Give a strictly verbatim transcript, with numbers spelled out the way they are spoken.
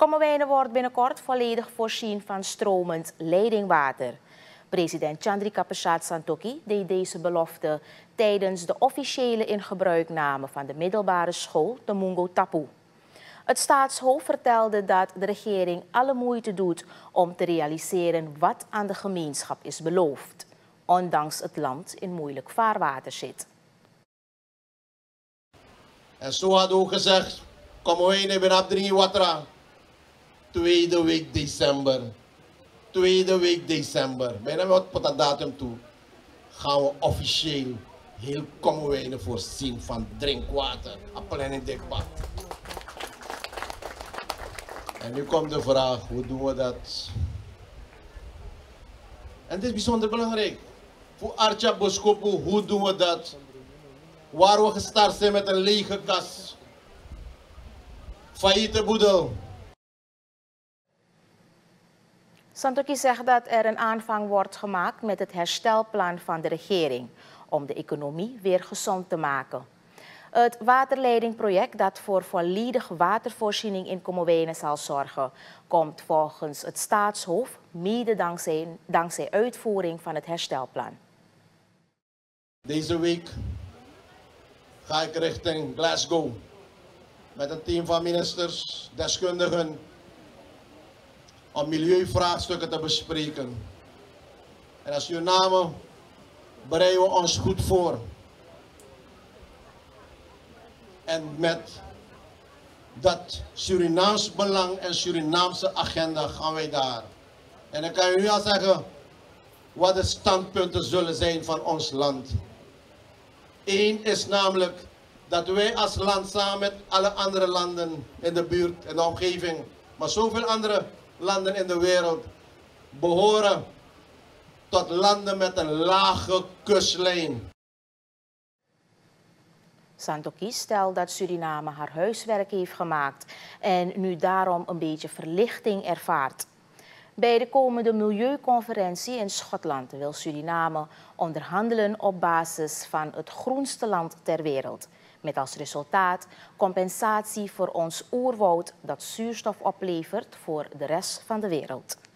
Kommerwijnen wordt binnenkort volledig voorzien van stromend leidingwater. President Chandrika Prasad Santokhi deed deze belofte tijdens de officiële ingebruikname van de middelbare school de Mungo Tapu. Het staatshoofd vertelde dat de regering alle moeite doet om te realiseren wat aan de gemeenschap is beloofd, ondanks het land in moeilijk vaarwater zit. En zo had ook gezegd, kom we in Benabdringi Watra, tweede week december. Tweede week december, bijna wat op dat datum toe, gaan we officieel heel Kommerwijnen voorzien van drinkwater. Appel en een dikbad. En nu komt de vraag, hoe doen we dat? En dit is bijzonder belangrijk. Voor Artja Boskopu, hoe doen we dat? Waar we gestart zijn met een lege kas. Failliete boedel. Santokhi zegt dat er een aanvang wordt gemaakt met het herstelplan van de regering om de economie weer gezond te maken. Het waterleidingproject dat voor volledige watervoorziening in Kommerwijnen zal zorgen, komt volgens het staatshoofd mede dankzij, dankzij uitvoering van het herstelplan. Deze week ga ik richting Glasgow met een team van ministers, deskundigen, om milieuvraagstukken te bespreken. En als Suriname bereiden we ons goed voor. En met dat Surinaams belang en Surinaamse agenda gaan wij daar. En dan kan je nu al zeggen wat de standpunten zullen zijn van ons land. Eén is namelijk dat wij als land samen met alle andere landen in de buurt, in de omgeving, maar zoveel andere landen in de wereld, behoren tot landen met een lage kustlijn. Santokhi stelt dat Suriname haar huiswerk heeft gemaakt en nu daarom een beetje verlichting ervaart. Bij de komende milieuconferentie in Schotland wil Suriname onderhandelen op basis van het groenste land ter wereld. Met als resultaat compensatie voor ons oerwoud dat zuurstof oplevert voor de rest van de wereld.